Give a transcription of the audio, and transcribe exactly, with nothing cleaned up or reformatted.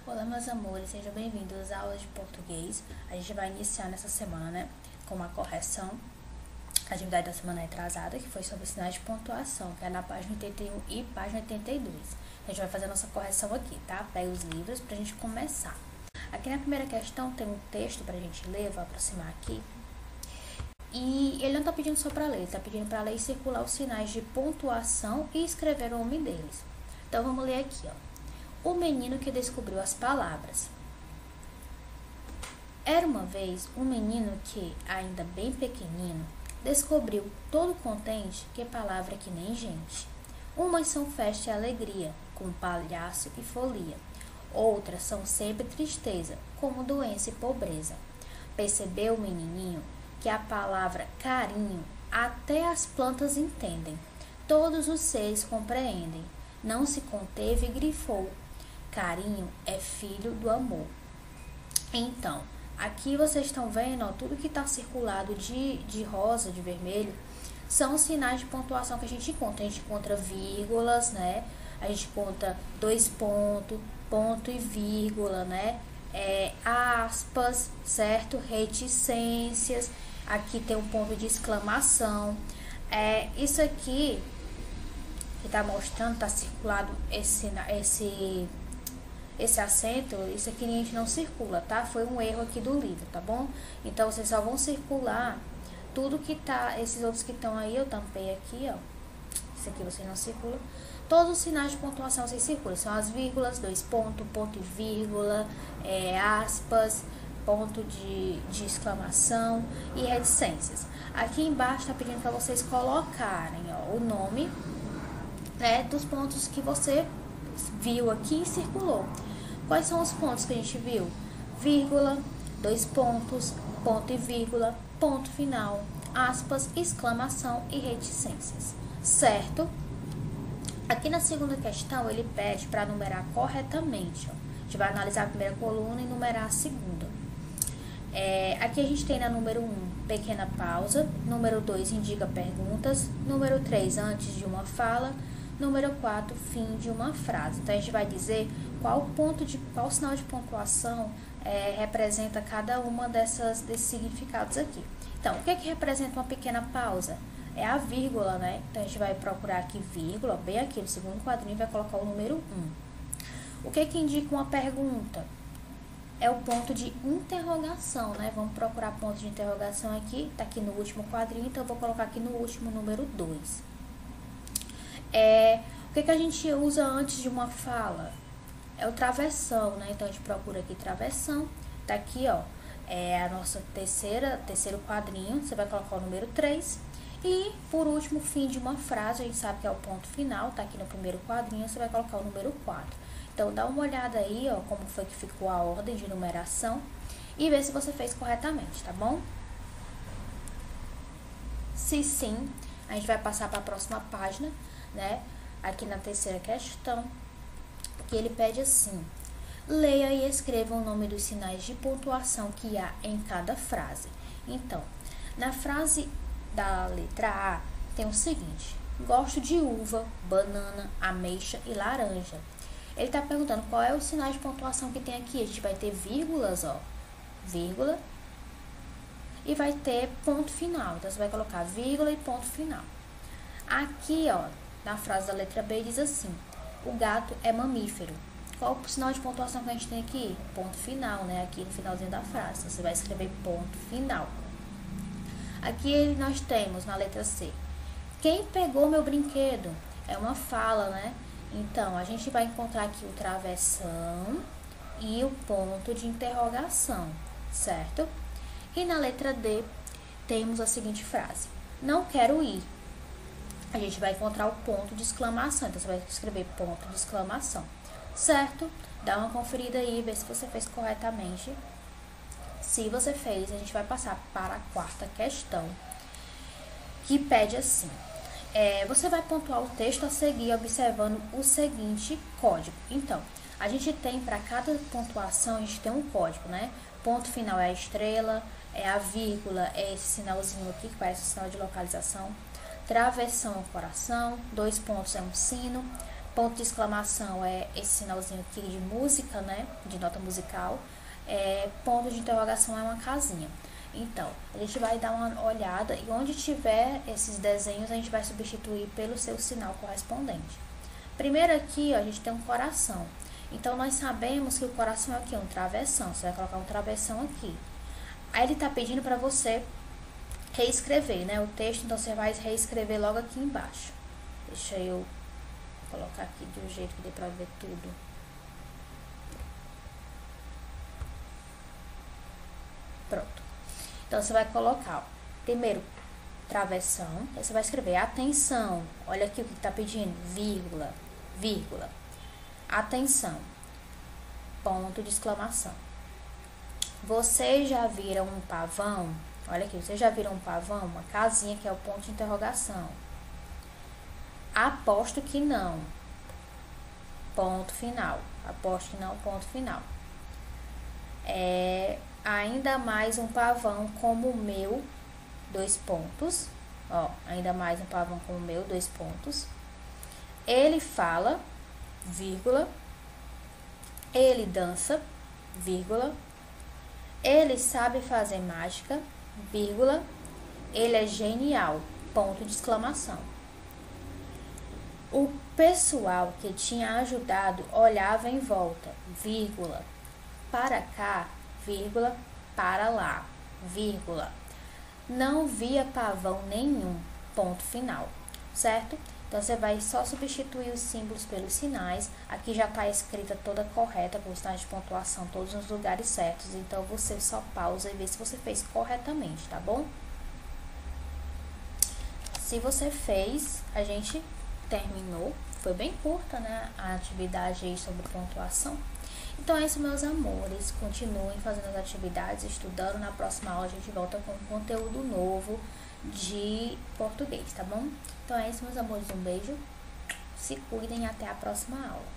Olá, meus amores, sejam bem-vindos às aulas de português. A gente vai iniciar nessa semana, né, com uma correção. A atividade da semana atrasada, que foi sobre sinais de pontuação, que é na página oitenta e um e página oitenta e dois. A gente vai fazer a nossa correção aqui, tá? Pega os livros pra gente começar. Aqui na primeira questão tem um texto pra gente ler, vou aproximar aqui. E ele não tá pedindo só pra ler, ele tá pedindo pra ler e circular os sinais de pontuação e escrever o nome deles. Então vamos ler aqui, ó. O menino que descobriu as palavras. Era uma vez um menino que, ainda bem pequenino, descobriu, todo contente, que palavra que nem gente. Umas são festa e alegria, como palhaço e folia. Outras são sempre tristeza, como doença e pobreza. Percebeu o menininho que a palavra carinho até as plantas entendem. Todos os seres compreendem. Não se conteve e grifou. Carinho é filho do amor. Então, aqui vocês estão vendo, ó, tudo que está circulado de, de rosa, de vermelho, são os sinais de pontuação que a gente encontra. A gente encontra vírgulas, né? A gente conta dois pontos, ponto e vírgula, né? É, aspas, certo? Reticências. Aqui tem um ponto de exclamação. É, isso aqui que está mostrando, está circulado esse... esse Esse acento, isso aqui a gente não circula, tá? Foi um erro aqui do livro, tá bom? Então, vocês só vão circular tudo que tá... Esses outros que estão aí, eu tampei aqui, ó. Esse aqui vocês não circulam. Todos os sinais de pontuação vocês circulam. São as vírgulas, dois pontos, ponto e vírgula, é, aspas, ponto de, de exclamação e reticências. Aqui embaixo tá pedindo para vocês colocarem, ó, o nome, né, dos pontos que você viu aqui e circulou. Quais são os pontos que a gente viu? Vírgula, dois pontos, ponto e vírgula, ponto final, aspas, exclamação e reticências, certo? Aqui na segunda questão ele pede para numerar corretamente, ó. A gente vai analisar a primeira coluna e numerar a segunda. É, aqui a gente tem na número um, pequena pausa, número dois, indica perguntas, número três, antes de uma fala, número quatro, fim de uma frase. Então, a gente vai dizer qual ponto de, qual sinal de pontuação é, representa cada uma dessas, desses significados aqui. Então, o que é que representa uma pequena pausa? É a vírgula, né? Então, a gente vai procurar aqui vírgula, bem aqui no segundo quadrinho, vai colocar o número um. O que é que indica uma pergunta? É o ponto de interrogação, né? Vamos procurar ponto de interrogação aqui, tá aqui no último quadrinho, então eu vou colocar aqui no último número dois. É, o que, que a gente usa antes de uma fala? É o travessão, né? Então, a gente procura aqui travessão. Tá aqui, ó, é a nossa terceira, terceiro quadrinho. Você vai colocar o número três. E, por último, fim de uma frase. A gente sabe que é o ponto final. Tá aqui no primeiro quadrinho. Você vai colocar o número quatro. Então, dá uma olhada aí, ó, como foi que ficou a ordem de numeração. E vê se você fez corretamente, tá bom? Se sim, a gente vai passar para a próxima página, né? Aqui na terceira questão, que ele pede assim: leia e escreva o nome dos sinais de pontuação que há em cada frase. Então, na frase da letra A tem o seguinte: gosto de uva, banana, ameixa e laranja. Ele está perguntando qual é o sinal de pontuação que tem aqui. A gente vai ter vírgulas, ó, vírgula, e vai ter ponto final. Então, você vai colocar vírgula e ponto final. Aqui, ó, na frase da letra B diz assim: o gato é mamífero. Qual o sinal de pontuação que a gente tem aqui? Ponto final, né? Aqui no finalzinho da frase. Você vai escrever ponto final. Aqui nós temos na letra C: quem pegou meu brinquedo? É uma fala, né? Então, a gente vai encontrar aqui o travessão e o ponto de interrogação, certo? E na letra D temos a seguinte frase: não quero ir. A gente vai encontrar o ponto de exclamação. Então, você vai escrever ponto de exclamação, certo? Dá uma conferida aí, vê se você fez corretamente. Se você fez, a gente vai passar para a quarta questão, que pede assim: é, você vai pontuar o texto a seguir observando o seguinte código. Então, a gente tem para cada pontuação, a gente tem um código, né? Ponto final é a estrela, é a vírgula, é esse sinalzinho aqui, que parece um sinal de localização. Travessão é um coração, dois pontos é um sino, Ponto de exclamação é esse sinalzinho aqui de música, né? De nota musical. É, ponto de interrogação é uma casinha. Então, a gente vai dar uma olhada e onde tiver esses desenhos, a gente vai substituir pelo seu sinal correspondente. Primeiro aqui, ó, a gente tem um coração. Então, nós sabemos que o coração é o quê? Um travessão. Você vai colocar um travessão aqui. Aí, ele tá pedindo para você reescrever, né? O texto, então, você vai reescrever logo aqui embaixo. Deixa eu colocar aqui de um jeito que dê para ver tudo. Pronto. Então, você vai colocar, ó, primeiro, travessão. Aí você vai escrever atenção. Olha aqui o que está pedindo. Vírgula, vírgula. Atenção. Ponto de exclamação. Vocês já viram um pavão? Olha aqui, vocês já viram um pavão? Uma casinha que é o ponto de interrogação. Aposto que não. Ponto final. Aposto que não, ponto final. É, ainda mais um pavão como o meu, dois pontos. Ó, ainda mais um pavão como o meu, dois pontos. Ele fala, vírgula. Ele dança, vírgula. Ele sabe fazer mágica, vírgula. Ele é genial, ponto de exclamação. O pessoal que tinha ajudado olhava em volta, vírgula, para cá, vírgula, para lá, vírgula. Não via pavão nenhum, ponto final, certo? Então, você vai só substituir os símbolos pelos sinais. Aqui já está escrita toda correta, com os sinais de pontuação, todos nos lugares certos. Então, você só pausa e vê se você fez corretamente, tá bom? Se você fez, a gente terminou. Foi bem curta, né, a atividade aí sobre pontuação. Então é isso, meus amores. Continuem fazendo as atividades, estudando. Na próxima aula a gente volta com conteúdo novo de português, tá bom? Então é isso, meus amores. Um beijo. Se cuidem e até a próxima aula.